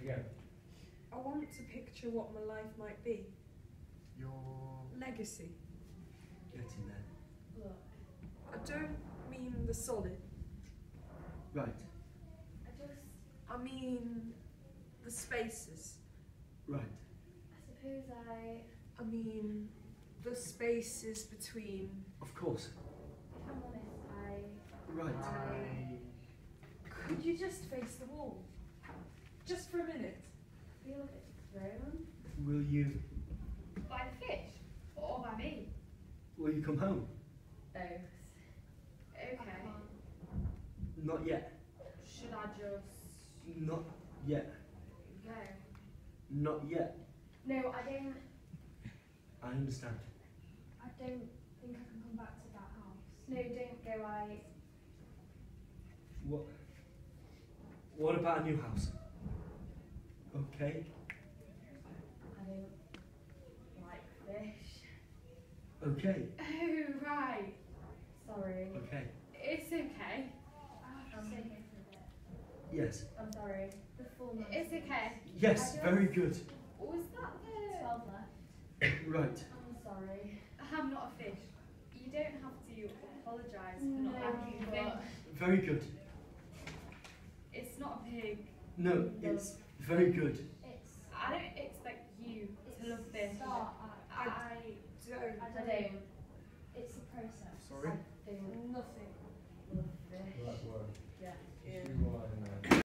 go. I want to picture what my life might be. Your Legacy. getting there. Look, I don't mean the solid. Right. I mean the spaces. Right. I suppose I mean the spaces between. Of course. if I'm honest, Right. Could you just face the wall? Just for a minute. I feel a bit thrown. Will you By the fish? Or by me? come home? Both. Okay. Not yet. Should I just Not yet. go? Not yet. No, I don't I understand. think I can come back to that house. No, don't go. What about a new house? Okay. I don't like fish. Okay. Oh, right. Sorry. Okay. It's okay. I'm staying here for a bit. Yes. I'm sorry. The full month. It's okay. Yes, very good. Was that the 12 left? Right. I'm sorry. I'm not a fish. You don't have to apologise for not liking the thing. Very good. It's not a pig. No, it's very good.